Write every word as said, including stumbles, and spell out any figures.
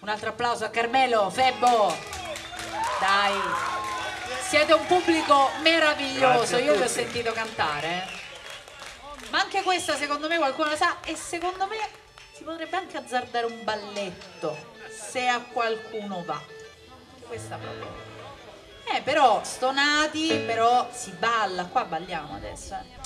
Un altro applauso a Carmelo, Febbo. Dai, siete un pubblico meraviglioso, io vi ho sentito cantare. Eh. Ma anche questa secondo me qualcuno la sa e secondo me si potrebbe anche azzardare un balletto, se a qualcuno va. Questa proprio. Eh, però stonati, però si balla, qua balliamo adesso, eh.